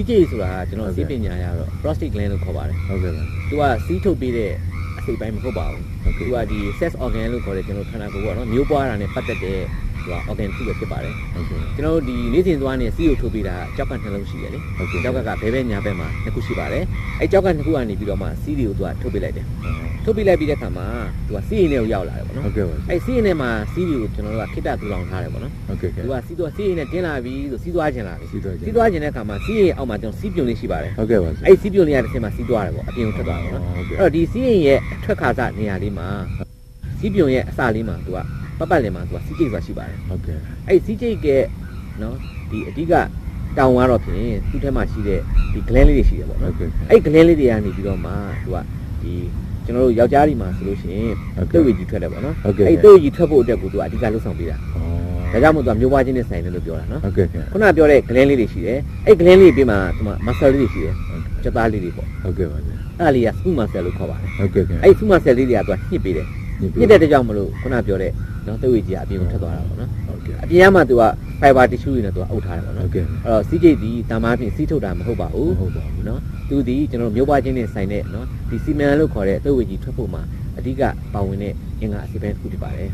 CJ ဆိုတာကျွန်တော်စီးပညာရတော့ prostate gland လို့ခေါ်ပါတယ်ဟုတ်ကဲ့ပါသူကစီးထုတ်ပြီးတဲ့အစိတ်ပိုင်းမဟုတ်ပါဘူးသူကဒီ sex organ လို့ခေါ်တယ်ကျွန်တော်ခန္ဓာကိုယ်ပေါ့နော်မျိုးပွားတာနဲ့ပတ်သက်တဲ့သူက organ တစ်ခုပဲဖြစ်ပါတယ်ကျွန်တော်ဒီနေ့စဉ်သွားနေစီးကိုထုတ်ပြီးတာကြောက်ကနှလုံးရှိတယ်လေကြောက်ကဘဲဘဲညာဘက်မှာနှစ်ခုရှိပါတယ်အဲကြောက်ကနှစ်ခုကနေပြီးတော့မှစီးတွေကိုသူကထုတ်ပေးလိုက်တယ်ထုတ်ပေးလိုက်ပြီးတဲ့ခါမှာသူကစီးရင်ထဲကိုရောက်လာတယ်ပေါ့နော်ဟုတ်ကဲ့ပါအဲစီးရင်ထဲမှာစီးတွေကိုကျွန်တော်တို့ကခိတ္တတူလောင်ထားတယ်ပေါ့နော်ဟုတ်ကဲ့သူကစီးရင်နဲ့တင်းလာပြီးဆိုစီးသွားခြင်းလာပြီစီးသွားခြင်းတဲ့ခါမှာစီးရင်အောက်မှာကျွန်တော်စီးပြုံလေးရှိပါတယ်ဟုတ်ကဲ့ပါအဲစီးပြုံလေးရတဲ့ဆင်းမှာစီးသွားတယ်ပေါ့အပြင်ကိုထွက်သွားတယ်ပေါ့နော်အဲ့တော့ဒီစီးရင်ရဲ့အထွက်ခါစနေရာလေးမှာစီးပြုံရဲ့အစလေးမှာသူကပတ်လည်မှာသူကစီးကျိတ်ဆိုတာရှိပါတယ်ဟုတ်ကဲ့အဲ့စီးကျိတ်ကနော်ဒီအဓိကတောင်ကတော့ဖြင့်သူ့ထဲမှာရှိတဲ့ဒီ gland လေးတွေရှိတယ်ပေါ့နော်အဲ့ gland လေးတွေကနေပြီးတော့မှသူကဒီကျွန်တော်တို့ယောက်ျားတွေမှာဆိုလို့ရှိရင်တုပ်ရည်ကြီးထွက်တယ်ပေါ့နော်အဲ့တုပ်ရည်ထွက်ဖို့အတွက်ကိုသူကအဓိကလှုပ်ဆောင်ပေးတာဒါကြောင့်မို့သူကမျိုးပွားခြင်းနဲ့ဆိုင်တယ်လို့ပြောတာနော်ဟုတ်ကဲ့ခုနပြောတဲ့ gland လေးတွေရှိတယ်အဲ့ gland လေးပြီးမှသူက muscle လေးတွေရှိတယ်ကြက်သားလေးတွေပေါ့ဟုတ်ကဲ့ပါဗျာအဲ့လေးက smooth muscle လို့ခေါ်ပါတယ်ဟုတ်ကဲ့အဲ့ smooth muscle လေးတွေကသူကညှစ်ပေးတယ်ညှစ်တဲ့ကြောင့်မလို့ခုနပြောတဲ့နော်တုပ်ရည်ကြီးအပြင်ကိုထွက်သွားတာပေါ့နော်ဟုတ်ကဲ့အပြင်ကမှသူက fiber tissue တွေနဲ့သူကအုပ်ထားတယ်ပေါ့နော်ဟုတ်ကဲ့အဲ့တော့စီးကျိတ်ဒီတာမားဖြင့်စီးထုတ်တာမဟုတ်ပါဘူးဟုတ်ပါဘူးနော်သူဒီကျွန်တော်မျိုးပွားခြင်းနဲ့ဆိုင်တဲ့နော်ဒီစီမံလို့ခေါ်တဲ့တုပ်ရည်ကြီးထွက်ဖို့မှာအဓိကပါဝင်တဲ့အင်္ဂါအစိပ်ပိုင်းတစ်ခုဖြစ်ပါတယ်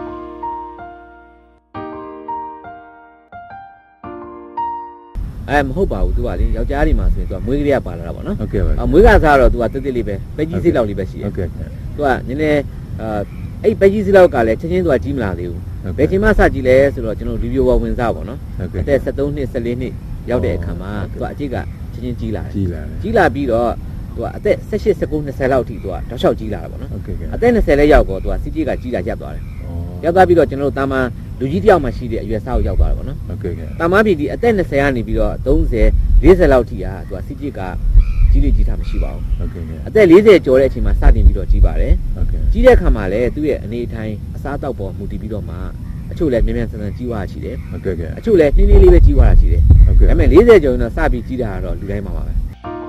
မဟုတ်ပါဘူးသူကလေယောက်ျားတွေမှာဆိုရင်သူကမွေးကလေးကပါလာတာပေါ့နော်ဟုတ်ကဲ့ပါမွေးကစားတော့သူကတက်တက်လေးပဲပဲကြီးစိတ်လောက်လေးပဲရှိတယ်ဟုတ်ကဲ့သူကနည်းနည်းအဲ့ပဲကြီးစိတ်လောက်ကလည်းချက်ချင်းသူကကြီးမလာသေးဘူးဘယ်ချိန်မှစကြည့်လဲဆိုတော့ကျွန်တော်ဒီဗီဒီယိုပေါ်ဝင်စားပေါ့နော်အသက်73နှစ်14နှစ်ရောက်တဲ့အခါမှာသူကအကျိတ်ကချက်ချင်းကြီးလာတယ်ကြီးလာပြီးတော့သူကအသက်18 19 20လောက်ထိသူကတောက်လျှောက်ကြီးလာတာပေါ့နော်အသက်20လည်းရောက်တော့သူကစီးကြီးကကြီးလာရပ်သွားတယ်ရောက်သွားပြီးတော့ကျွန်တော်တို့တာမန်လူကြီးတယောက်မှရှိတဲ့အရွယ်စားကိုရောက်သွားတယ်ပေါ့နော်ဟုတ်ကဲ့တာမန်ပြည်ဒီအသက်20ကနေပြီးတော့30 40လောက်ထိဟာသူကစီးကြီးကကြီးလေးကြီးထားမရှိပါဘူးဟုတ်ကဲ့အသက်40ကျော်တဲ့အချိန်မှာစတင်ပြီးတော့ကြီးပါတယ်ဟုတ်ကဲ့ကြီးတဲ့အခါမှာလည်းသူ့ရဲ့အနေအထိုင်အစားအသောက်ပေါ်မူတည်ပြီးတော့မှအချို့လည်းမြန်မြန်ဆန်ဆန်ကြီးသွားတာရှိတယ်ဟုတ်ကဲ့အချို့လည်းနှင်းနှင်းလေးပဲကြီးသွားတာရှိတယ်ဟုတ်ကဲ့ဒါပေမဲ့40ကျော်ရင်တော့စပြီးကြီးတာကတော့လူတိုင်းမှာပါပဲ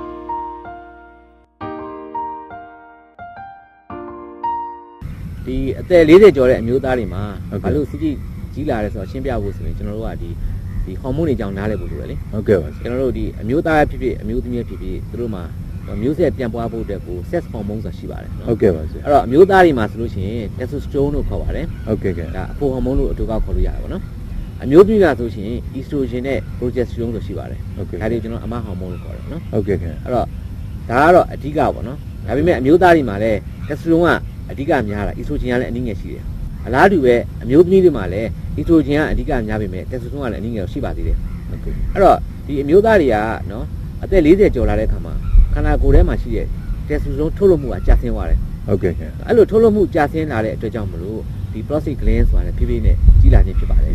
ဒီအသက်40ကျော်တဲ့အမျိုးသားတွေမှာဘာလို့စီးကြီးလာလဲဆိုတော့ရှင်းပြဖို့ဆိုရင်ကျွန်တော်တို့ကဒီဟော်မုန်းတွေကြောင့်နားလည်ဖို့လိုတယ်လေဟုတ်ကဲ့ပါကျွန်တော်တို့ဒီအမျိုးသားဖြစ်ဖြစ်အမျိုးသမီးဖြစ်ဖြစ်သူတို့မှာမျိုးဆက်ပြန်ပွားဖို့အတွက်ကို sex hormone ဆိုတာရှိပါတယ်နော်ဟုတ်ကဲ့ပါဆရာအဲ့တော့အမျိုးသားတွေမှာဆိုလို့ရှိရင် testosterone လို့ခေါ်ပါတယ်ဟုတ်ကဲ့ဒါအဖိုဟော်မုန်းလို့အတူကောက်ခေါ်လို့ရတယ်ပေါ့နော်အမျိုးသမီးကဆိုရှင် estrogen နဲ့ progesterone ဆိုရှိပါတယ်ဟုတ်ကဲ့ဒါတွေကျွန်တော်အမဟော်မုန်းလို့ခေါ်တယ်နော်ဟုတ်ကဲ့အဲ့တော့ဒါကတော့အဓိကပေါ့နော်ဒါပေမဲ့အမျိုးသားတွေမှာလည်း testosterone ကအဓိကများတာ estrogen ကလည်းအနည်းငယ်ရှိတယ်အလားတူပဲအမျိုးသမီးတွေမှာလည်း estrogen ကအဓိကများပေမဲ့ testosterone ကလည်းအနည်းငယ်ရှိပါသေးတယ်ဟုတ်ကဲ့အဲ့တော့ဒီအမျိုးသားတွေကနော်အသက်40ကျော်လာတဲ့အခါမှာခန္ဓာကိုယ်ထဲမှာရှိတဲ့ testosterone ထုတ်လွှတ်မှုကကျဆင်းသွားတယ်ဟုတ်ကဲ့အဲ့လိုထုတ်လွှတ်မှုကျဆင်းလာတဲ့အတွက်ကြောင့်မလို့ဒီ prostate gland ဆိုတာလည်းဖြည်းဖြည်းနဲ့ကြီးလာခြင်းဖြစ်ပါတယ်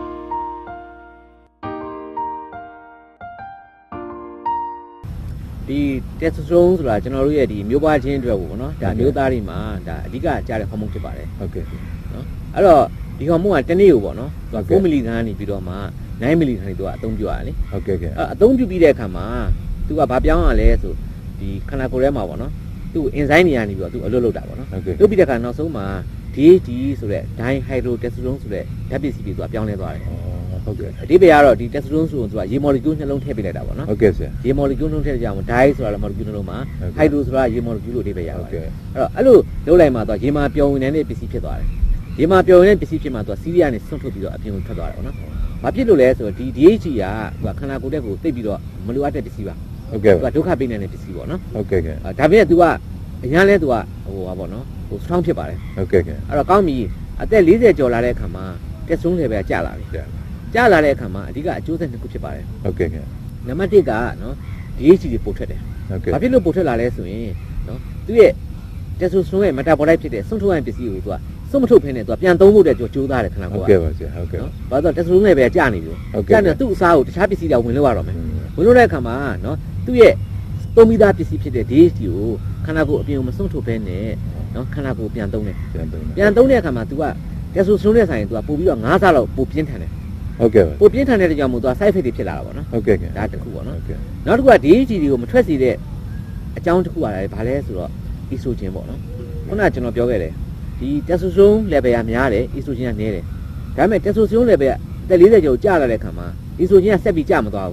ဒီ testosterone ဆိုတာကျွန်တော်တို့ရဲ့ဒီမျိုးပွားခြင်းအတွက်ပေါ့နော်ဒါမျိုးသားတွေမှာဒါအဓိကကျတဲ့ဟော်မုန်းဖြစ်ပါတယ်ဟုတ်ကဲ့နော်အဲ့တော့ဒီဟော်မုန်းကတစ်နေ့ကိုပေါ့နော်သူက9 mg ကနေပြီးတော့မှ9 mg နေသူကအသုံးပြုရတယ်လေဟုတ်ကဲ့အသုံးပြုပြီးတဲ့အခါမှာသူကဘာပြောင်းရလဲဆိုဒီခန္ဓာကိုယ်ထဲမှာပေါ့နော်သူ့ enzyme တွေကနေပြီးတော့သူအလွတ်လုပ်တာပေါ့နော်လုပ်ပြီးတဲ့အခါနောက်ဆုံးမှာ DHT ဆိုတဲ့ dihydrotestosterone ဆိုတဲ့ဓာတ်ပစ္စည်းတွေသူကပြောင်းလဲသွားတယ်ဟုတ်ကဲ့အဓိပ္ပာယ်ကတော့ဒီ testosterone ဆိုရင်သူကရေ molecule နှလုံးထည့်ပေးလိုက်တာပေါ့နော်ဟုတ်ကဲ့ဆရာရေ molecule နှလုံးထည့်ကြအောင် di ဆိုတာလည်း molecule နှလုံးမှာ hydro ဆိုတာရေ molecule လို့အဓိပ္ပာယ်ရပါတယ်အဲ့တော့အဲ့လိုလုပ်လိုက်မှသူကရေမှာပျော်ဝင်နေတဲ့ပစ္စည်းဖြစ်သွားတယ်ရေမှာပျော်ဝင်တဲ့ပစ္စည်းဖြစ်မှသူကစီးရီးယားနဲ့ဆွန့်ထုတ်ပြီးတော့အပြင်ကိုထွက်သွားတယ်ပေါ့နော်ဘာဖြစ်လို့လဲဆိုတော့ဒီ DHT ကသူကခန္ဓာကိုယ်တက်ကိုသိပ်ပြီးတော့မလိုအပ်တဲ့ပစ္စည်းပါဟုတ်ကဲ့သူကဒုက္ခပေးနေတဲ့ပစ္စည်းပေါ့နော်ဟုတ်ကဲ့ဒါပေမဲ့သူကအရင်လဲသူကဟိုပါပေါ့နော်ဟို strong ဖြစ်ပါတယ်ဟုတ်ကဲ့အဲ့တော့ကောင်းပြီအသက်40ကျော်လာတဲ့အခါမှာ testosterone level ကကျလာပြီကျလာတဲ့အခါမှာအဓိကအကျိုးဆက်တစ်ခုဖြစ်ပါတယ်ဟုတ်ကဲ့နံပါတ်1ကနော် DHT တွေပို့ထွက်တယ်ဟုတ်ကဲ့ဘာဖြစ်လို့ပို့ထွက်လာလဲဆိုရင်နော်သူရဲ့ testosterone ရဲ့ metabolic ဖြစ်တဲ့စွန့်ထုတ်ရတဲ့ပစ္စည်းကိုသူကစွန့်မထုတ်ဖ ೇನೆ သူကပြန်သုံးဖို့အတွက်ကြိုးစားတယ်ခဏဟုတ်ကဲ့ပါဆရာဟုတ်ကဲ့ဘာလို့ testosterone level ကကျနေပြီကျနေသူ့အစားကိုတခြားပစ္စည်းတွေဝင်လို့ရတော့မယ်ဝင်လို့တဲ့အခါမှာနော်သူ့ရဲ့သုံးပြီးသားပစ္စည်းဖြစ်တဲ့ DHT ကိုခန္ဓာကိုယ်အပြင်ကိုမစွန့်ထုတ်ဖ ೇನೆ နော်ခန္ဓာကိုယ်ပြန်သုံးတယ်ပြန်သုံးတဲ့အခါမှာ तू က testosterone နဲ့ဆိုင်ရင် तू ကပို့ပြီးတော့9ဆလောက်ပို့ပြင်းထန်တယ်ဟုတ်ကဲ့ပါပို့ပြင်းထန်တဲ့ကြောင့်မို့ तू side effect တွေဖြစ်လာတာပေါ့နော်ဟုတ်ကဲ့ဒါတစ်ခုပေါ့နော်နောက်တစ်ခုက DHT တွေကိုမထွက်စေတဲ့အကြောင်းတစ်ခုကလည်းဘာလဲဆိုတော့ estrogen ပေါ့နော်ခုနကကျွန်တော်ပြောခဲ့တယ်ဒီ testosterone level ကများတယ် estrogen ကနည်းတယ်ဒါပေမဲ့ testosterone level ကအသက်40ကျော်ကျလာတဲ့အခါမှာ estrogen ကဆက်ပြီးကျမသွားဘူး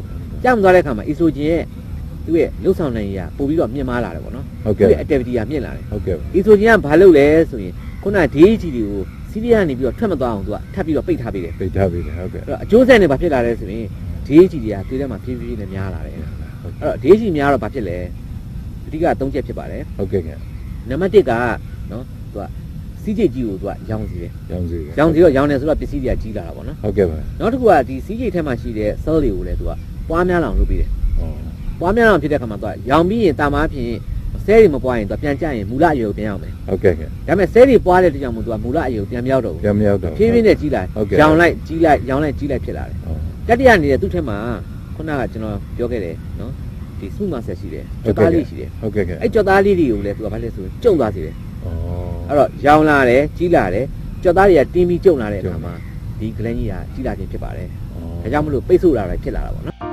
ကြောက်သွားတဲ့အခါမှာ estrogen ရဲ့သူ့ရဲ့လှုပ်ဆောင်နိုင်ရပို့ပြီးတော့မြင့်မားလာတယ်ပေါ့နော်ဟုတ်ကဲ့ activity ကမြင့်လာတယ်ဟုတ်ကဲ့ estrogen ကဘာလုပ်လဲဆိုရင်ခုန DHT တွေကိုစီးရီးကနေပြီးတော့ထွက်မသွားအောင်သူကထပ်ပြီးတော့ပိတ်ထားပေးတယ်ဟုတ်ကဲ့အဲ့တော့အကျိုးဆက်တွေဘာဖြစ်လာလဲဆိုရင် DHT တွေကသွေးထဲမှာဖြည်းဖြည်းနဲ့များလာတယ်အဲ့တော့ DHT များတော့ဘာဖြစ်လဲအဓိက3ချက်ဖြစ်ပါတယ်ဟုတ်ကဲ့နံပါတ်1ကနော်သူကစီးကျိတ်ကြီးကိုသူကရောင်းစီတယ်ရောင်းစီတော့ရောင်းနေဆိုတော့ပစ္စည်းတွေကကြီးလာတာပေါ့နော်ဟုတ်ကဲ့ပါနောက်တစ်ခုကဒီစီးကျိတ်ထဲမှာရှိတဲ့ cell တွေကိုလည်းသူကပွားများလာအောင်လုပ်ပေးတယ်ပွားများလာအောင်ဖြစ်တဲ့အခါမှာသူကရောင်းပြီးရင်တာမားဖြစ်ဆဲတွေမပွားရင်သူပြန်ကြရင်မူလအရွယ်ကိုပြန်ရောက်မယ်ဟုတ်ကဲ့ဒါပေမဲ့ဆဲတွေပွားတဲ့တကြောင်မို့သူကမူလအရွယ်ကိုပြန်မရောက်တော့ဘူးဖြည်းဖြည်းနဲ့ကြီးလာရောင်းလိုက်ကြီးလိုက်ရောင်းလိုက်ကြီးလိုက်ဖြစ်လာတယ်တတိယနေတဲ့သူ့ထက်မှာခုနကကျွန်တော်ပြောခဲ့တယ်နော်ဒီစုမဆက်ရှိတယ်ကြော်သားလေးရှိတယ်ဟုတ်ကဲ့အဲ့ကြော်သားလေးတွေကိုလည်းသူကဘာလဲဆိုရင်ကျုံသွားစေတယ်အဲ့တော့ရောင်းလာတယ်ကြီးလာတယ်ကြော်သားတွေကတင်းပြီးကျုံလာတဲ့အခါမှာဒီဂလန်ကြီးကကြီးလာခြင်းဖြစ်ပါတယ်ဒါကြောင့်မလို့ပိတ်ဆို့လာတာဖြစ်လာတာပေါ့နော်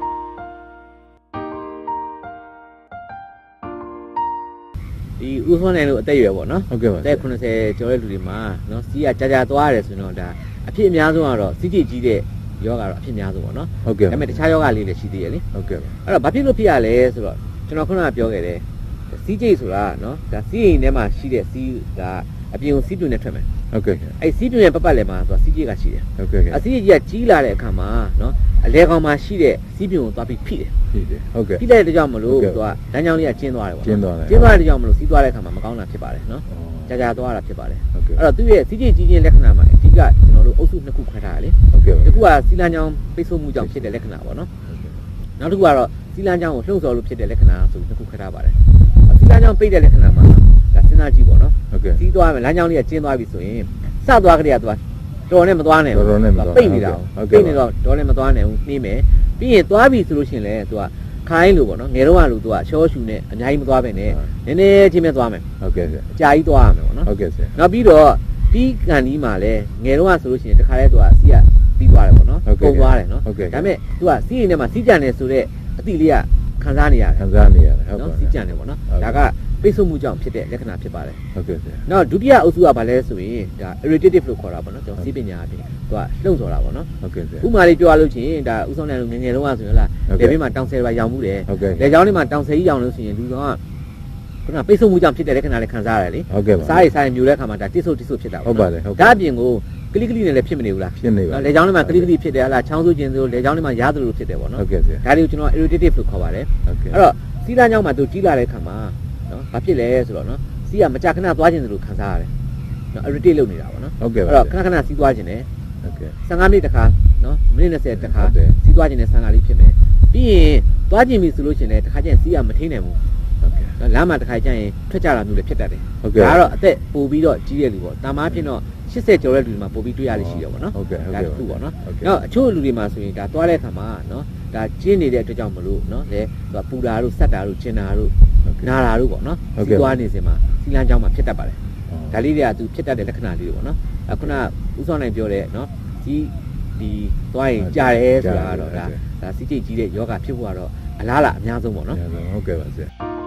ဒီဥသွန်းနိုင်လို့အသက်ရွယ်ပေါ့နော်ဟုတ်ကဲ့ပါအသက်80ကျော်တဲ့လူတွေမှာနော်စီးကကြာသွားရတယ်ဆိုတော့ဒါအဖြစ်အများဆုံးကတော့စီးကြည့်ကြီးတဲ့ယောဂါတော့အဖြစ်အများဆုံးပေါ့နော်ဟုတ်ကဲ့ဒါပေမဲ့တခြားယောဂါလေးလည်းရှိသေးတယ်လေဟုတ်ကဲ့အဲ့တော့ဘာဖြစ်လို့ဖြစ်ရလဲဆိုတော့ကျွန်တော်ခုနကပြောခဲ့တယ်စီးကြိတ်ဆိုတာနော်ဒါစီးရင်ထဲမှာရှိတဲ့စီးကအပြင်ကိုစီးပြွန်နဲ့ထွက်မယ်ဟုတ်ကဲ့အဲ့စီးပြွန်ရဲ့ပတ်လည်းမှာဆိုတော့စီးကြိတ်ကရှိတယ်ဟုတ်ကဲ့အစီးကြီးကကြီးလာတဲ့အခါမှာနော်အလဲကောင်မှာရှိတဲ့စီးပြွန်ကိုသွားပြီးဖိတယ်ဟုတ်ကဲ့ဖိလိုက်တဲ့ကြောင့်မလို့သူကလမ်းကြောင်းလေးကကျင်းသွားတယ်ပေါ့ကျင်းသွားတဲ့ကြောင့်မလို့စီးသွားတဲ့အခါမှာမကောင်းတာဖြစ်ပါတယ်နော်ကြာသွားတာဖြစ်ပါတယ်ဟုတ်ကဲ့အဲ့တော့သူ့ရဲ့စီးကြိတ်ကြီးခြင်းလက္ခဏာမှာအဓိကကျွန်တော်တို့အုပ်စု2ခုခွဲထားရတယ်လေဟုတ်ကဲ့တစ်ခုကစီးလမ်းကြောင်းပိတ်ဆို့မှုကြောင့်ဖြစ်တဲ့လက္ခဏာပေါ့နော်နောက်တစ်ခုကတော့စီးလမ်းကြောင်းကိုလှုပ်ဆော်လို့ဖြစ်တဲ့လက္ခဏာဆို2ခုခွဲထားပါတယ်စီးလမ်းကြောင်းပိတ်တဲ့လက္ခဏာမှာဒါစဉ်းစားကြည့်ပေါ့နော်ဟုတ်ကဲ့စီးသွားမယ်လမ်းကြောင်းလေးကကျင်းသွားပြီဆိုရင်စသွားကြတဲ့ကသူကတော်နဲ့မသွားနိုင်ဘူးပိတ်နေတာပိတ်နေတော့တော်နဲ့မသွားနိုင်ဘူးနှီးမယ်ပြီးရင်သွားပြီဆိုလို့ရှိရင်လည်းသူကခိုင်းလို့ပေါ့နော်ငယ်တော့ကလို့သူကရှောရှူနဲ့အများကြီးမသွားပဲနဲ့နည်းနည်းချင်းပဲသွားမယ်ဟုတ်ကဲ့ဆရာအကြာကြီးသွားရမယ်ပေါ့နော်ဟုတ်ကဲ့ဆရာနောက်ပြီးတော့ပြီးကန်ဒီမှာလည်းငယ်တော့ကဆိုလို့ရှိရင်တခါလဲသူကစီးကပြီးသွားတယ်ပေါ့နော်ပုံသွားတယ်နော်ဒါပေမဲ့သူကစီးရင်ထဲမှာစီးကြံနေဆိုတဲ့အတိလေးကခံစားနေရတယ်ဟုတ်နော်စီးကြံနေပေါ့နော်ဒါကပိတ်ဆို့မှုကြောင့်ဖြစ်တဲ့လက္ခဏာဖြစ်ပါတယ်ဟုတ်ကဲ့ဆရာနောက်ဒုတိယအုပ်စုကဘာလဲဆိုရင်ဒါ irritative လို့ခေါ်တာပေါ့နော်ကျွန်တော်စီးပညာအပြင်သူကလှုံ့ဆော်တာပေါ့နော်ဟုတ်ကဲ့ဆရာဥမာလေးပြောရလို့ချင်းဒါဥဆောင်နိုင်လို့ငယ်တော့ကဆိုရင်လားလေဘေးမှာတောင်ဆယ်ပါရောင်မှုတယ်လေချောင်းလေးမှာတောင်ဆယ်ကြီးရောင်လို့ဆိုရင်လူကောင်ကခုနပိတ်ဆို့မှုကြောင့်ဖြစ်တဲ့လက္ခဏာလေးခံစားရတယ်လေဟုတ်ကဲ့ပါစားရမြူတဲ့အခါမှာဒါတိဆုတ်ဖြစ်တာဟုတ်ပါတယ်ဟုတ်ဒါအပြင်ကိုကလိကလိနဲ့လည်းဖြစ်မနေဘူးလားဖြစ်နေပါလေချောင်းလေးမှာကလိကလိဖြစ်တယ်ဟာလားချောင်းဆိုးခြင်းဆိုလေချောင်းလေးမှာရားသလိုဖြစ်တယ်ပေါ့နော်ဟုတ်ကဲ့ဆရာဒါတွေကိုကျွန်တော် irritative လို့ခေါ်ပါတယ်ဟုတ်ကဲ့အဲ့တော့စီးသားကြောင့်မှသူကြီးလာတဲ့အခါမှာနော်ဘာဖြစ်လဲဆိုတော့နော်စီးကမကြခဏသွားခြင်းလို့ခံစားရတယ်နော် irritate လုပ်နေတာပေါ့နော်ဟုတ်ကဲ့အဲ့တော့ခဏစီးသွားခြင်းတယ်ဟုတ်ကဲ့15မိနစ်တခါနော်မိနစ်20တခါစီးသွားခြင်းနဲ့ဆန်ကားလေးဖြစ်မယ်ပြီးရင်သွားခြင်းပြီဆိုလို့ရှိရင်လည်းတခါကျရင်စီးကမထိနိုင်ဘူးဟုတ်ကဲ့လမ်းမှာတခါကျရင်ထွက်ကြတာမျိုးလည်းဖြစ်တတ်တယ်ဟုတ်ကဲ့ဒါကတော့အသက်ပိုပြီးတော့ကြီးတဲ့လူပေါ့တာမားဖြစ်တော့80ကျော်တဲ့လူတွေမှာပိုပြီးတွေ့ရလိမ့်ရှိတယ်ပေါ့နော်ဟုတ်ကဲ့ဒါတစ်ခုပေါ့နော်နောက်အချို့လူတွေမှာဆိုရင်ဒါသွားတဲ့အခါမှာနော်ဒါကျင်းနေတဲ့အတွက်ကြောင့်မလို့နော်လေပူတာတို့ဆက်တာတို့ကျင်တာတို့နာတာတို့ပေါ့နော်စီးသွားနေစင်မှာစီလန်းကြောင်းမှာဖြစ်တတ်ပါတယ်ဒါလေးတွေကသူဖြစ်တတ်တဲ့လက္ခဏာလေးတွေပေါ့နော်ခုနဥဆောင်နိုင်ပြောတဲ့နော်ဒီသွားရင်ကြားတယ်ဆိုတာကတော့ဒါစီးကြိတ်ကြီးတဲ့ယောဂဖြစ်ဖို့ကတော့အလားအများဆုံးပေါ့နော်ဟုတ်ကဲ့ပါဆရာ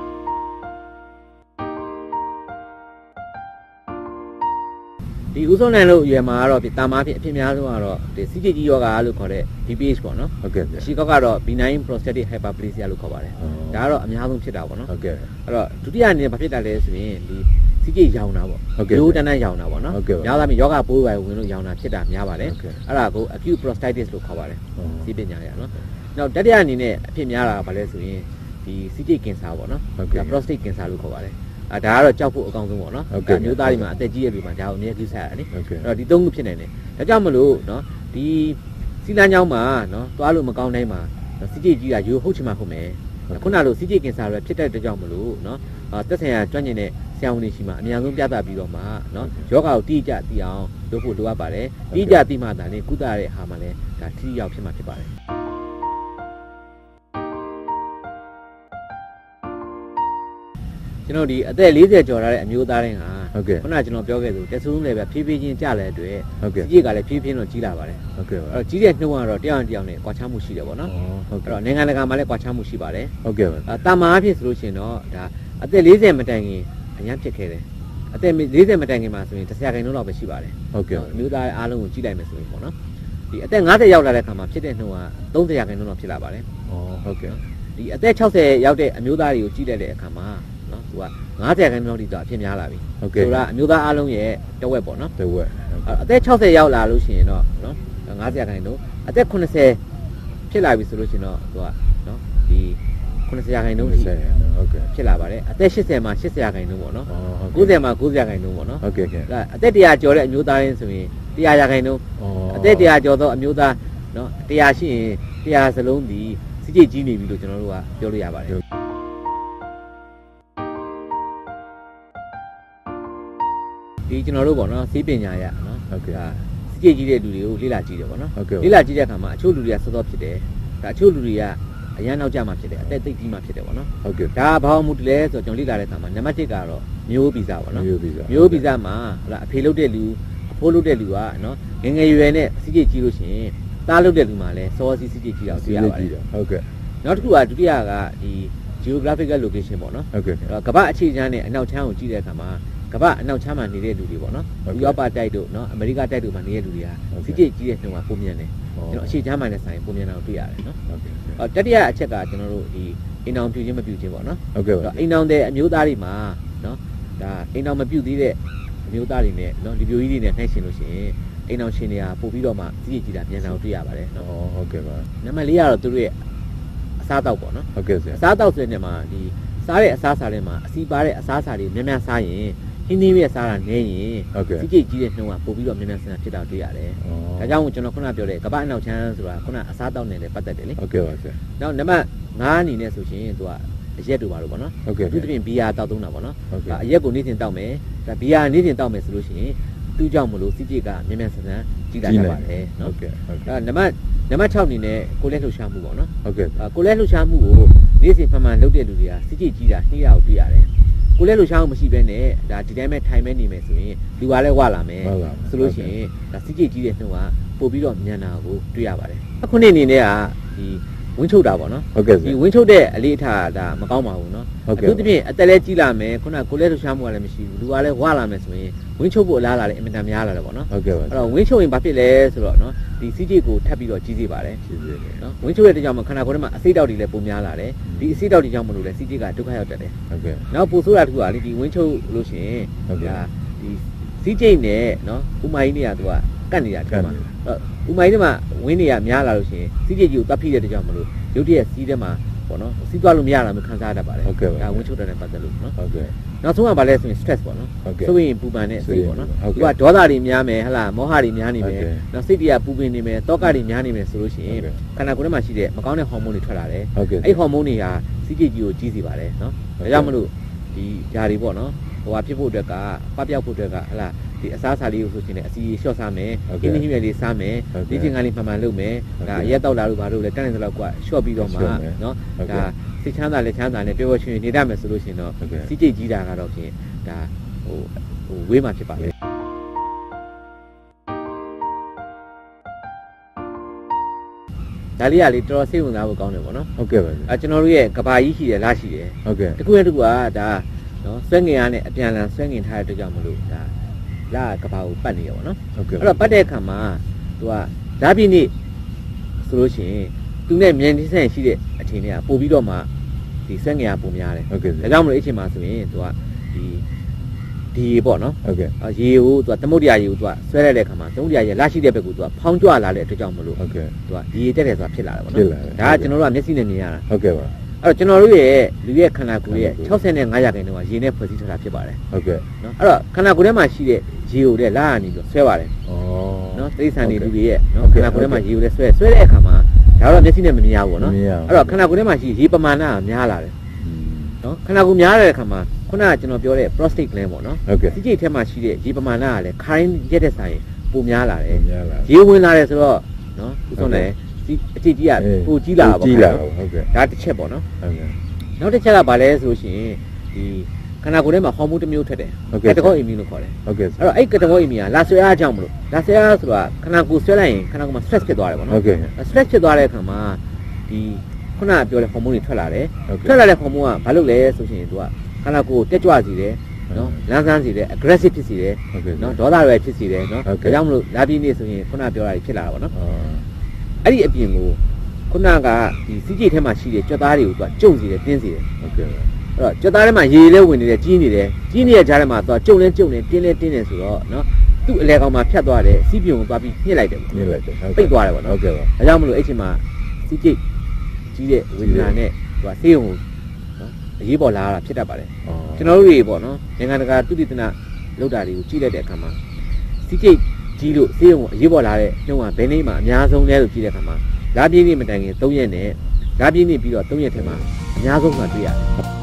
ဒီဥဆုံးနိုင်လို့ရွယ်မှာကတော့ဒီတာမားဖြစ်အဖြစ်များဆုံးကတော့ဒီစီးကြိတ်ကြီးယောဂလို့ခေါ်တဲ့ BPH ပေါ့နော်ဟုတ်ကဲ့ရှီကောက်ကတော့ benign prostatic hyperplasia လို့ခေါ်ပါတယ်ဒါကတော့အများဆုံးဖြစ်တာပေါ့နော်ဟုတ်ကဲ့အဲ့တော့ဒုတိယအနေနဲ့ဘာဖြစ်တာလဲဆိုရင်ဒီစီးကြိတ်ရောင်တာပေါ့ရိုးတန်းရောင်တာပေါ့နော်များသားပြီးယောဂပိုးပဲဝင်လို့ရောင်တာဖြစ်တာများပါတယ်အဲ့ဒါကို acute prostatitis လို့ခေါ်ပါတယ်စီးပညာရနော်နောက်တတိယအနေနဲ့အဖြစ်များတာကဘာလဲဆိုရင်ဒီစီးကြိတ်ကင်ဆာပေါ့နော်ဒါ prostate cancer လို့ခေါ်ပါတယ်ဒါကတော့ကြောက်ဖို့အကောင်းဆုံးပေါ့နော်မျိုးသားတွေမှာအသက်ကြီးရပြီမှာဒါကိုအနည်းကြီးဆက်ရတယ်အဲ့တော့ဒီသုံးခုဖြစ်နေတယ်ဒါကြောင့်မလို့နော်ဒီစီလန်းချောင်းမှာနော်သွားလို့မကောင်းတိုင်းမှာစီးကြိတ်ကြီးတာရိုးဟုတ်ချင်မှဟုတ်မယ်ခုနလိုစီးကြိတ်ကင်ဆာတွေဖြစ်တဲ့ကြောင့်မလို့နော်သက်ဆိုင်ရာကျွမ်းကျင်တဲ့ဆရာဝန်တွေရှိမှအများဆုံးပြသပြီးတော့မှနော်ယောဂါကိုတိကျသိအောင်လုပ်ဖို့လိုအပ်ပါတယ်တိကျသိမှသာလေကုသတဲ့ဟာမှလည်းဒါထိရောက်ဖြစ်မှာဖြစ်ပါတယ်ကျွန်တော်ဒီအသက်40ကျော်ထားတဲ့အမျိုးသားတိုင်းဟာဟုတ်ကဲ့ခုနကကျွန်တော်ပြောခဲ့သလိုတက်ဆုံးလည်းပဲဖြည်းဖြည်းချင်းကျလာတဲ့အတွက်ဟုတ်ကဲ့ကြီးကလည်းဖြည်းဖြည်းတော့ကြီးလာပါတယ်ဟုတ်ကဲ့အဲ့တော့ကြီးတဲ့နှုန်းကတော့တယောက်နဲ့ကွာခြားမှုရှိတယ်ပေါ့နော်ဟုတ်ကဲ့အဲ့တော့နိုင်ငံတကာမှာလည်းကွာခြားမှုရှိပါတယ်ဟုတ်ကဲ့တာမာအဖြစ်ဆိုလို့ရှိရင်တော့ဒါအသက်40မတိုင်ခင်အញ្ញဖြစ်ခဲ့တယ်အသက်40မတိုင်ခင်မှာဆိုရင်10%လောက်ပဲရှိပါတယ်ဟုတ်ကဲ့အမျိုးသားအားလုံးကိုကြီးလိုက်မယ်ဆိုရင်ပေါ့နော်ဒီအသက်50ရောက်လာတဲ့အခါမှာဖြစ်တဲ့နှုန်းက30%လောက်ဖြစ်လာပါတယ်ဟုတ်ကဲ့ဒီအသက်60ရောက်တဲ့အမျိုးသားတွေကိုကြည့်လိုက်တဲ့အခါမှာနော်သူက90ခန်းလောက်ထိတော့အဖြစ်များလာပြီဆိုတာအမျိုးသားအလုံးရဲ့တဝက်ပေါ့နော်တဝက်အသက်60ရောက်လာလို့ရှိရင်တော့နော်90ခန်းတော့အသက်80ဖြစ်လာပြီဆိုလို့ရှိရင်တော့သူကနော်ဒီ90ခန်းတော့ဟုတ်ကဲ့ဖြစ်လာပါတယ်အသက်80မှာ80ခန်းတော့ပေါ့နော်90မှာ90ခန်းတော့ပေါ့နော်ဟုတ်ကဲ့အသက်100ကျော်တဲ့အမျိုးသားရင်းဆိုရင်100ခန်းတော့အသက်100ကျော်သောအမျိုးသားနော်100ရှိရင်100စလုံးဒီစီးကြိတ်ကြီးနေပြီလို့ကျွန်တော်တို့ကပြောလို့ရပါတယ်ဒီကျွန်တော်တို့ပေါ့နော်စီးပညာရနော်ဟုတ်ကဲ့စီးကြိတ်ကြီးတဲ့လူတွေကိုလေ့လာကြည့်တယ်ပေါ့နော်လေ့လာကြည့်တဲ့အခါမှာအချို့လူတွေကစောစောဖြစ်တယ်ဒါအချို့လူတွေကအရန်နောက်ကျမှဖြစ်တယ်အသက်သိပ်ကြီးမှဖြစ်တယ်ပေါ့နော်ဟုတ်ကဲ့ဒါဘာမှမတူလဲဆိုတော့ကျွန်တော်လေ့လာတဲ့အခါမှာနံပါတ်1ကတော့မျိုးဗီဇပေါ့နော်မျိုးဗီဇမှာဟလာအဖေလုပ်တဲ့လူအဖိုးလုပ်တဲ့လူကနော်ငငယ်ရွယ်နဲ့စီးကြိတ်ကြီးလို့ရှိရင်သားလုပ်တဲ့လူမှလည်းစောစီးကြိတ်ကြီးတော့တွေ့ရပါတယ်ဟုတ်ကဲ့နောက်တစ်ခုကဒုတိယကဒီ geographical location ပေါ့နော်ဟုတ်ကဲ့ကမ္ဘာအခြေချမ်းနဲ့အနောက်ချမ်းကိုကြည့်တဲ့အခါမှာကမ္ဘာအနောက်ချမ်းမှာနေတဲ့လူတွေပေါ့နော်ဥရောပတိုက်တို့နော်အမေရိကတိုက်တို့မှာနေတဲ့လူတွေကစီးကြိတ်ကြီးတဲ့နှုန်းကပုံမြန်တယ်ကျွန်တော်အခြေချမ်းမှာလည်းဆိုင်ပုံမြန်တာကိုတွေ့ရတယ်နော်တတိယအချက်ကကျွန်တော်တို့ဒီအိမ်အောင်ပြုခြင်းမပြုခြင်းပေါ့နော်ဟုတ်ကဲ့အိမ်အောင်တဲ့အမျိုးသားတွေမှာနော်ဒါအိမ်အောင်မပြုသေးတဲ့အမျိုးသားတွေနဲ့နော်ဒီပြိုကြီးတွေနဲ့နှိုင်းရှင်လို့ရှိရင်အိမ်အောင်ရှင်တွေကပို့ပြီးတော့မှစီးကြိတ်ကြီးတာမြန်တာကိုတွေ့ရပါတယ်နော်ဟုတ်ကဲ့ပါနံပါတ်4ကတော့သူတို့ရဲ့အစားတောက်ပေါ့နော်ဟုတ်ကဲ့ဆရာအစားတောက်ဆိုတဲ့နေရာမှာဒီစားတဲ့အစားအစာတွေမှာအစီပါတဲ့အစားအစာတွေများများစားရင်ဟင်းသီးရဲ့စားတာနည်းရင်စီးကြိတ်ကြီးတဲ့နှုန်းကပို့ပြီးတော့မြန်မြန်ဆန်ဆန်ဖြစ်တာတွေ့ရတယ်။ဒါကြောင့်ကျွန်တော်ခုနပြောတဲ့ကမ္ဘာအနောက်ချမ်းဆိုတာခုနအစားတောက်နေတဲ့ပတ်သက်တယ်လေ။ဟုတ်ကဲ့ပါဆရာ။နောက်နံပါတ်5အနေနဲ့ဆိုရှင်သူကအရက်တို့ပါလို့ပေါ့နော်။ဟုတ်ကဲ့။သူတပြင်ဘီယာတောက်သုံးတာပေါ့နော်။အရက်ကိုနေ့စဉ်တောက်မယ်။ဒါဘီယာနေ့စဉ်တောက်မယ်ဆိုလို့ရှိရင်သူ့ကြောင့်မလို့စီးကြိတ်ကမြန်မြန်ဆန်ဆန်ကြီးလာရပါတယ်နော်။ဟုတ်ကဲ့။ဒါနံပါတ်6အနေနဲ့ကိုလက်လှုပ်ရှားမှုပေါ့နော်။ဟုတ်ကဲ့။ကိုလက်လှုပ်ရှားမှုကိုနေ့စဉ်မှန်လုပ်တဲ့လူတွေကစီးကြိတ်ကြီးတာနှိမ့်ရအောင်တွေ့ရတယ်။ကိုလည်းလှူရှားအောင်မရှိဘဲနဲ့ဒါဒီတိုင်းပဲထိုင်မဲနေမယ်ဆိုရင်လူကလည်းဝလာမယ်ဆိုလို့ရှိရင်ဒါစီးကြိတ်ကြီးတဲ့နှုန်းကပို့ပြီးတော့မြန်တာကိုတွေ့ရပါတယ်အခုနေ့အနေနဲ့ကဒီဝင်းချုပ်တာပေါ့နော်ဟုတ်ကဲ့ဒီဝင်းချုပ်တဲ့အလေးအထားဒါမကောင်းပါဘူးနော်သူတဖြင့်အသက်လည်းကြီးလာမယ်ခုနကိုလည်းလှူရှားမှုကလည်းမရှိဘူးလူကလည်းဝလာမယ်ဆိုရင်ဝင်းချုပ်ဖို့အလားလာလည်းအင်မတန်များလာတယ်ပေါ့နော်ဟုတ်ကဲ့ပါအဲ့တော့ဝင်းချုပ်ရင်ဘာဖြစ်လဲဆိုတော့နော်ဒီစီးကြိတ်ကိုထပ်ပြီးတော့ကြီးစေပါတယ်ကြီးစေတယ်နော်ဝင်းချုပ်တဲ့ကြောင့်ခန္ဓာကိုယ်ထဲမှာအဆိပ်တောက်တွေလည်းပုံများလာတယ်ဒီအဆိပ်တောက်တွေကြောင့်မလို့လဲစီးကြိတ်ကဒုက္ခရောက်တတ်တယ်ဟုတ်ကဲ့နောက်ပိုဆိုးတာတခုကလေဒီဝင်းချုပ်လို့ရှိရင်ဟုတ်ကဲ့ဒီစီးကြိတ်နဲ့နော်ဥမာကြီးနေရသူကကတ်နေတာဒီမှာဥမာကြီးထဲမှာဝင်းနေရများလာလို့ရှိရင်စီးကြိတ်ကြီးကိုတပ်ဖိတဲ့ကြောင့်မလို့ရုပ်တရက်စီးထဲမှာပေါ့နော်စီးသွားလို့မရတာမျိုးခံစားရတတ်ပါတယ်ဟုတ်ကဲ့ဒါဝင်းချုပ်တဲ့နဲ့ပတ်သက်လို့နော်ဟုတ်ကဲ့နောက်ဆုံးကဘာလဲဆိုရင် stress ပေါ့နော်ဆိုရင်ပူပန်တဲ့စိတ်ပေါ့နော်သူကဒေါသတွေများမယ်ဟလာမောဟတွေများနေမယ်နောက်စိတ်တွေကပူပင်နေမယ်တောကတွေများနေမယ်ဆိုလို့ရှိရင်ခန္ဓာကိုယ်ထဲမှာရှိတဲ့မကောင်းတဲ့ဟော်မုန်းတွေထွက်လာတယ်အဲ့ဟော်မုန်းတွေကစီးကြိတ်ကြီးကိုကြီးစေပါတယ်နော်ဒါကြောင့်မလို့ဒီຢာတွေပေါ့နော်ဟိုဟာဖြစ်ဖို့အတွက်ကပပျောက်ဖို့အတွက်ကဟလာဒီအစားအစာလေးကိုဆိုရှင်လည်းအစီလျှော့စားမယ်ခင်းနှီးမြဲလေးစားမယ်ဒီချိန်ကလေးမှန်မှန်လုပ်မယ်ဒါရက်တောက်လာလို့ဘာလို့လဲတက်နေသလောက်ကွာလျှော့ပြီးတော့မှနော်ဒါစိတ်ချမ်းသာလက်ချမ်းသာနဲ့ပျော်ပျော်ရွှင်ရွှင်နေတတ်မယ်ဆိုလို့ရှင်တော့စီးကြိတ်ကြီးတာကတော့ဖြင့်ဒါဟိုဝေးမှဖြစ်ပါလေဒါလေးကလေတော်တော်စိတ်ဝင်စားဖို့ကောင်းတယ်ပေါ့နော်ဟုတ်ကဲ့ပါကျွန်တော်တို့ရဲ့ကဘာကြီးရှိတယ်လားရှိတယ်ဟုတ်ကဲ့တခုနဲ့တခုကဒါနော်ဆွဲငင်ရနဲ့အပြန်လန်ဆွဲငင်ထားတဲ့အတွက်ကြောင့်မလို့ဒါလာကဘာကိုပတ်နေရပါတော့ဟုတ်ကဲ့အဲ့တော့ပတ်တဲ့အခါမှာသူကဓာတ်ပြည့်နေ့ဆိုလို့ရှိရင်သူနဲ့မြန်တိဆက်ရှိတဲ့အချိန်တွေကပို့ပြီးတော့မှဒီဆွဲငင်ရပုံများတယ်ဟုတ်ကဲ့ဒါကြောင့်မလို့အချိန်မှာဆိုရင်သူကဒီပေါ့နော်ဟုတ်ကဲ့ရေကိုသူကသမုဒ္ဒရာရေကိုသူကဆွဲလိုက်တဲ့အခါမှာသမုဒ္ဒရာရေလာရှိတဲ့ဘက်ကိုသူကဖောင်းကြွလာတဲ့အတွက်ကြောင့်မလို့ဟုတ်ကဲ့သူကဒီရေတက်တယ်ဆိုတာဖြစ်လာတယ်ပေါ့နော်ဒါကကျွန်တော်တို့ကမျက်စိနဲ့မြင်ရတာဟုတ်ကဲ့ပါအဲ့တော့ကျွန်တော်တို့ရဲ့လူရဲ့ခန္ဓာကိုယ်ရဲ့65%ရာခိုင်နှုန်းကရေနဲ့ဖွဲ့စည်းထားတာဖြစ်ပါတယ်ဟုတ်ကဲ့နော်အဲ့တော့ခန္ဓာကိုယ်ထဲမှာရှိတဲ့ရေကိုလည်းလာကနေပြီးဆွဲပါတယ်ဩနော်တိရစ္ဆာန်တွေလူတွေရဲ့နော်ခန္ဓာကိုယ်ထဲမှာရေကိုလည်းဆွဲတဲ့အခါမှာဒါတော့မျက်စိနဲ့မမြင်ရဘူးနော်အဲ့တော့ခန္ဓာကိုယ်ထဲမှာရှိရေပမာဏကများလာတယ်နော်ခန္ဓာကိုယ်များတဲ့အခါမှာခုနကကျွန်တော်ပြောတဲ့ prostate gland ပေါ့နော်ဒီကြိတ်ထဲမှာရှိတဲ့ရေပမာဏကလည်းခိုင်းရက်တဲ့ဆိုင်ပိုများလာတယ်ရေဝင်လာတယ်ဆိုတော့နော်ဥဆုံးတယ်ဒီအကြည့်ကြီးကပိုကြီးလာပါပေါ့ဟုတ်ကဲ့ဒါတစ်ချက်ပေါ့နော်ဟုတ်ကဲ့နောက်တစ်ချက်ကဘာလဲဆိုလို့ရှိရင်ဒီခန္ဓာကိုယ်ထဲမှာဟော်မုန်းတစ်မျိုးထွက်တယ်ကက်တဂေါအီမီလို့ခေါ်တယ်ဟုတ်ကဲ့အဲ့တော့အဲ့ကက်တဂေါအီမီကလာဆွဲအားကြောင့်မလို့လာဆွဲအားဆိုတာခန္ဓာကိုယ်ဆွဲလိုက်ရင်ခန္ဓာကိုယ်မှာ stress ဖြစ်သွားတယ်ပေါ့နော်ဟုတ်ကဲ့ stress ဖြစ်သွားတဲ့အခါမှာဒီခုနကပြောတဲ့ဟော်မုန်းတွေထွက်လာတယ်ထွက်လာတဲ့ဟော်မုန်းကဘာလုပ်လဲဆိုရှင်သူကခန္ဓာကိုယ်တက်ကြွစေတယ်နော်လမ်းဆန်းစေတယ် aggressive ဖြစ်စေတယ်နော်ဒေါသတွေဖြစ်စေတယ်နော်ဒါကြောင့်မလို့လာပြီးနေဆိုရင်ခုနပြောတာဖြစ်လာတာပေါ့နော်အဲ့ဒီအပြင်ကိုခုနကဒီစီးကြိတ်ထဲမှာရှိတဲ့ကြွက်သားတွေကိုသူကကျုံစီတယ်တင်းစီတယ်ဟုတ်ကဲ့ပါအဲ့တော့ကြွက်သားထဲမှာရေလဲဝင်နေတယ်ကြီးနေတယ်ကြီးနေတဲ့ကြားထဲမှာသူကကျုံလဲတင်းတယ်ဆိုတော့နော်သူ့အလဲကောင်မှာဖြတ်သွားတယ်စီးပြုံကိုသွားပြီးညှစ်လိုက်တယ်ပေါ့ညှစ်လိုက်တယ်ပိတ်သွားတယ်ပေါ့နော်ဟုတ်ကဲ့ပါအဲကြောင့်မလို့အဲ့ချိန်မှာစီးကြိတ်ကြီးတဲ့ဝေဒနာနဲ့သူကဆေးရုံကိုနော်အရေးပေါ်လာတာဖြစ်တတ်ပါတယ်ကျွန်တော်တို့တွေပေါ့နော်နိုင်ငံတကာသုတေသနလုပ်တာတွေကိုကြည့်လိုက်တဲ့အခါမှာစီးကြိတ်ကြီးလို့ဆေးရုံကိုအရေးပေါ်လာတဲ့နှုန်းကဘယ်နေ့မှအများဆုံးလဲလို့ကြည့်တဲ့အခါမှာလာပြည့်နေ့မတိုင်ခင်3ရက်နဲ့လာပြည့်နေ့ပြီးတော့3ရက်ထဲမှာအများဆုံးမှတွေ့ရတယ်